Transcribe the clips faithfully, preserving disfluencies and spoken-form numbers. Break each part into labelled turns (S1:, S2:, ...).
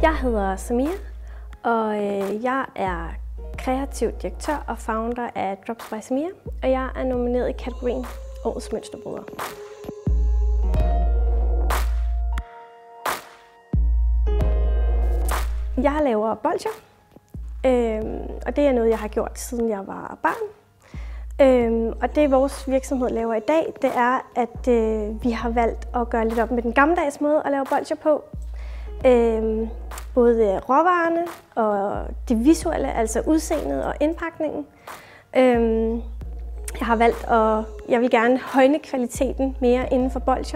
S1: Jeg hedder Samia, og jeg er kreativ direktør og founder af Drops by Samia, og jeg er nomineret i kategorien Årets Mønsterbryder. Jeg laver bolsjer, og det er noget, jeg har gjort, siden jeg var barn. Og det, vores virksomhed laver i dag, det er, at vi har valgt at gøre lidt op med den gammeldags måde at lave bolsjer på. Både råvarerne og det visuelle, altså udseendet og indpakningen. Jeg har valgt at, jeg vil gerne højne kvaliteten mere inden for bolsjer.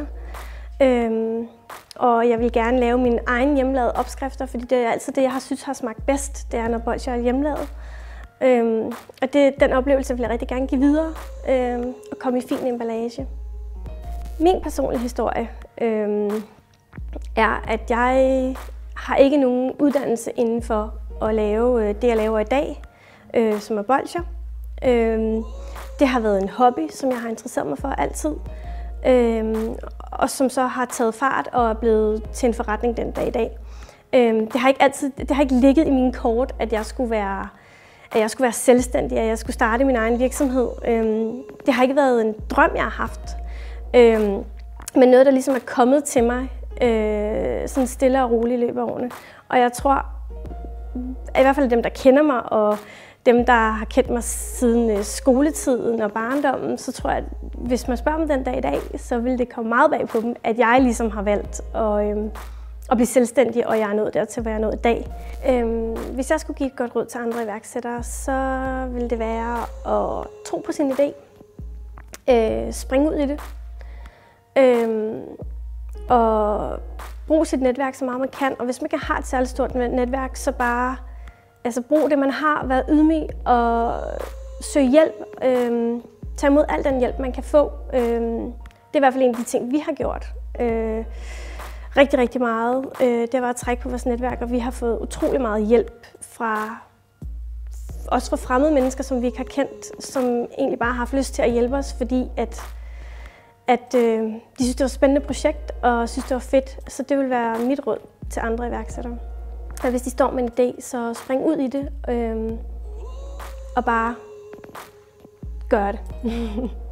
S1: Og jeg vil gerne lave mine egne hjemmelavede opskrifter, fordi det er altid det, jeg har synes har smagt bedst, det er, når bolsjer er hjemmelavet. Øhm, og det, den oplevelse vil jeg rigtig gerne give videre øhm, og komme i fin emballage. Min personlige historie øhm, er, at jeg har ikke nogen uddannelse inden for at lave det, jeg laver i dag, øh, som er bolsjer. Øhm, det har været en hobby, som jeg har interesseret mig for altid, øhm, og som så har taget fart og er blevet til en forretning den dag i dag. Øhm, det har ikke altid, det har ikke ligget i mine kort, at jeg skulle være at jeg skulle være selvstændig, at jeg skulle starte min egen virksomhed. Øhm, det har ikke været en drøm, jeg har haft, øhm, men noget, der ligesom er kommet til mig øh, sådan stille og roligt i løbet af årene. Og jeg tror, i hvert fald dem, der kender mig, og dem, der har kendt mig siden skoletiden og barndommen, så tror jeg, at hvis man spørger dem den dag i dag, så vil det komme meget bag på dem, at jeg ligesom har valgt at, øhm, at blive selvstændig, og jeg er nået dertil, hvor jeg er nået i dag. Øhm, hvis jeg skulle give et godt råd til andre iværksættere, så ville det være at tro på sin idé, øh, springe ud i det, øh, og bruge sit netværk så meget man kan. Og hvis man ikke har et særligt stort netværk, så bare altså, brug det, man har, vær ydmyg og søg hjælp. Øh, tag imod al den hjælp, man kan få. Øh, det er i hvert fald en af de ting, vi har gjort. Øh, Rigtig, rigtig meget. Det var at trække på vores netværk, og vi har fået utrolig meget hjælp fra også fra fremmede mennesker, som vi ikke har kendt, som egentlig bare har haft lyst til at hjælpe os, fordi at, at øh, de synes, det var et spændende projekt, og synes, det var fedt. Så det vil være mit råd til andre iværksættere. Og hvis de står med en idé, så spring ud i det, øh, og bare gør det.